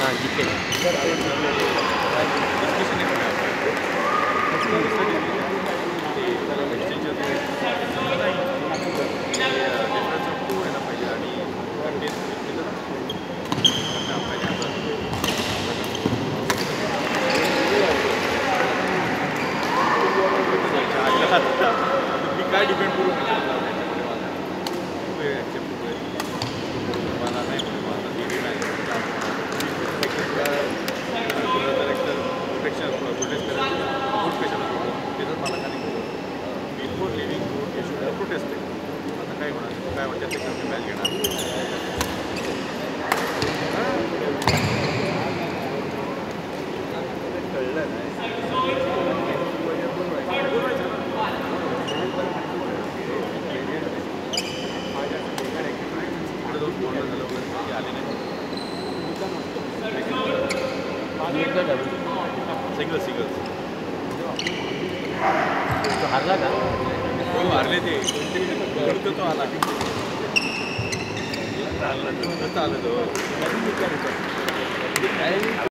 हाँ जीके काय डिपेंड करू before leaving court you should have protested. आता काय होणार काय म्हणतात ते कमी मॅच घेणार कळलं नाही. सिंगल्स हारला का हो हारले ते तो आला आलं तो